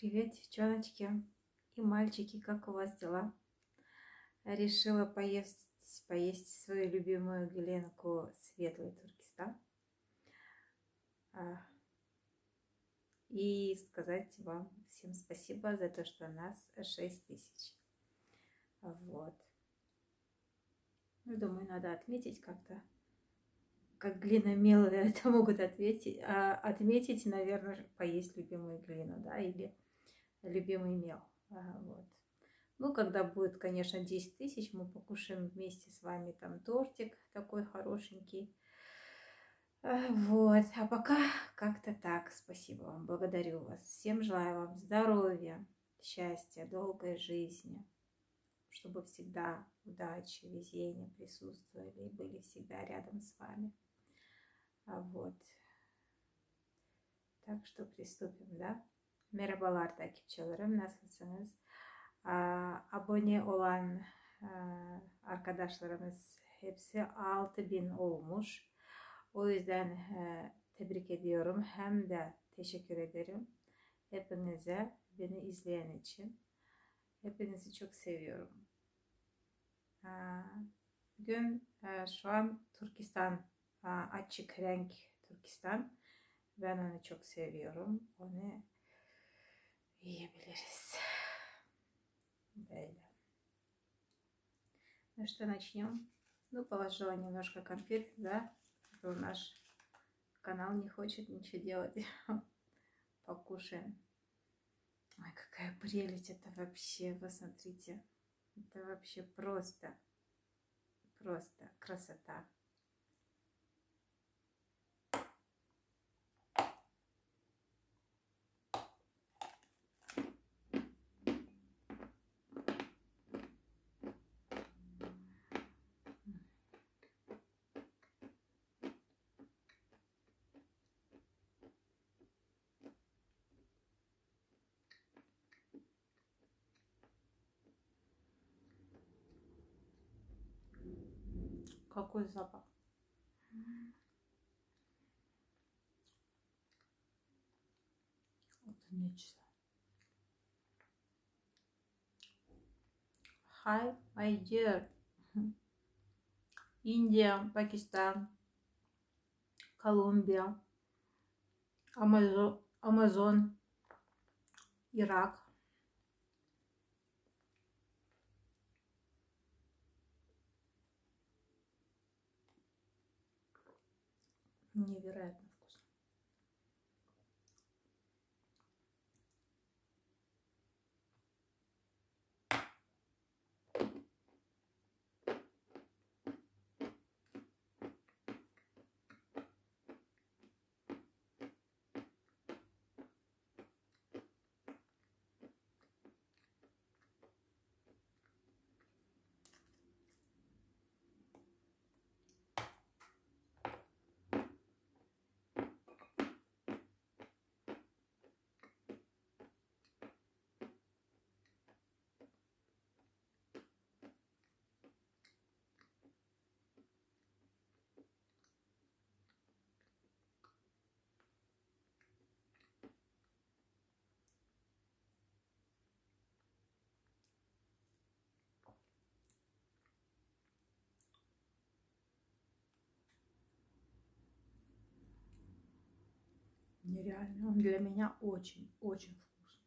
Привет, девчоночки и мальчики, как у вас дела? Решила поесть свою любимую глинку Светлый Туркестан и сказать вам всем спасибо за то, что нас 6000. Вот. Ну, думаю, надо отметить как-то, как глиномелы это могут отметить, наверное, поесть любимую глину, да, или любимый мел. Вот. Ну, когда будет, конечно, 10 000, мы покушаем вместе с вами там тортик такой хорошенький. Вот. А пока как-то так. Спасибо вам, благодарю вас. Всем желаю вам здоровья, счастья, долгой жизни, чтобы всегда удачи, везение присутствовали и были всегда рядом с вами. Вот. Так что приступим, да? Merhabalar takipçilerim, nasılsınız? Abone olan arkadaşlarımız hepsi 6000 olmuş. O yüzden tebrik ediyorum. Hem de teşekkür ederim hepinize, beni izleyen için. Hepinizi çok seviyorum. Bugün şu an Türkistan, açık renk Türkistan. Ben onu çok seviyorum. Onu yiyebiliriz. Böyle. Ну что, начнем? Ну, положила немножко конфет, да? Наш канал не хочет ничего делать. Покушаем. Ой, какая прелесть. Это вообще, вы смотрите. Это вообще просто красота. Какой запах? Это нечто. Hi, my dear. Индия, Пакистан, Колумбия, Амазон, Ирак. Невероятно вкусно. Нереально. Он для меня очень вкусный.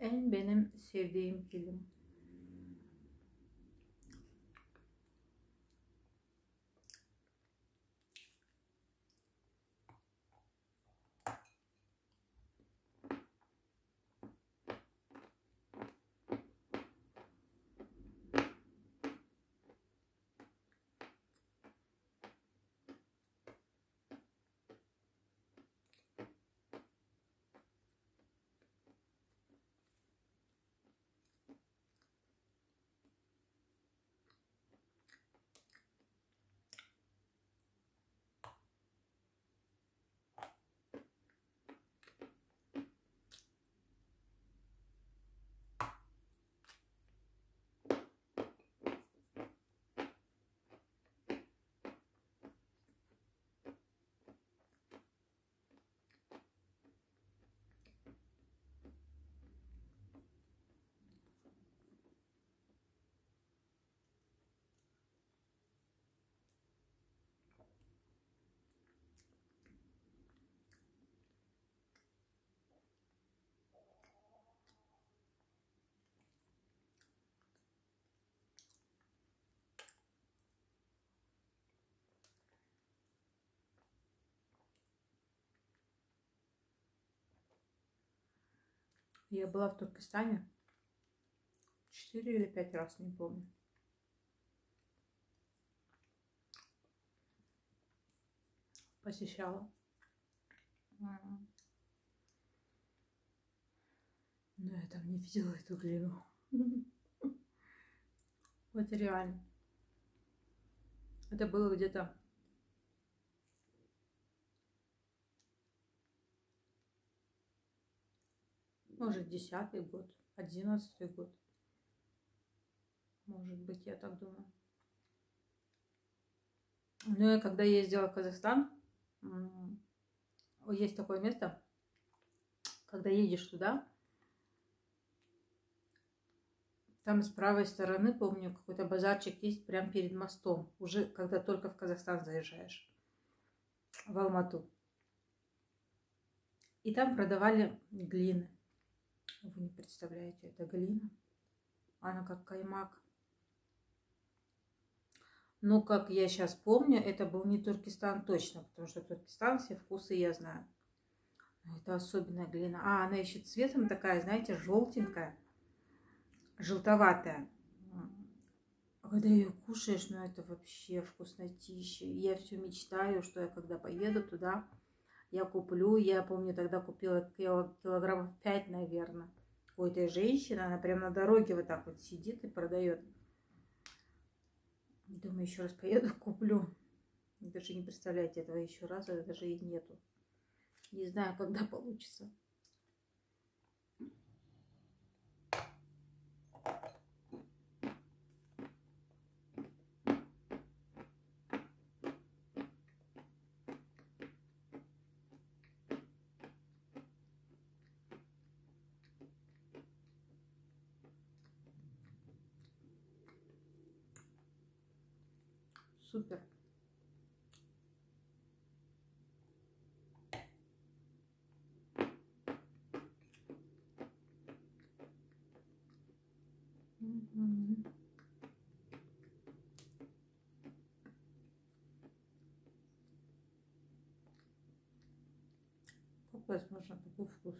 En benim sevdiğim film. Я была в Туркестане 4 или 5 раз, не помню. Посещала. Но я там не видела эту глину. Вот реально. Это было где-то может 10-й год, 11-й год. Может быть, я так думаю. Но я когда ездила в Казахстан, есть такое место, когда едешь туда, там с правой стороны, помню, какой-то базарчик есть прямо перед мостом, уже когда только в Казахстан заезжаешь, в Алмату. И там продавали глины. Вы не представляете, это глина. Она как каймак. Но, как я сейчас помню, это был не Туркестан точно, потому что Туркестан, все вкусы я знаю. Но это особенная глина. А, она еще цветом такая, знаете, желтенькая, желтоватая. Когда ее кушаешь, ну это вообще вкуснотища. Я все мечтаю, что я когда поеду туда, я куплю. Я помню, тогда купила килограммов 5, наверное. У этой женщины, она прямо на дороге вот так вот сидит и продает. Думаю, еще раз поеду, куплю. Даже не представляете этого еще раза, даже и нету. Не знаю, когда получится. Супер. Как возможно такой вкус?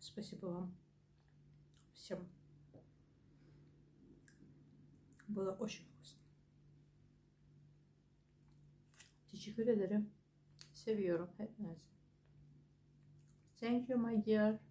Спасибо вам всем. Было очень вкусно. Teşekkür ederim. Seviyorum hepinizi. Thank you my dear.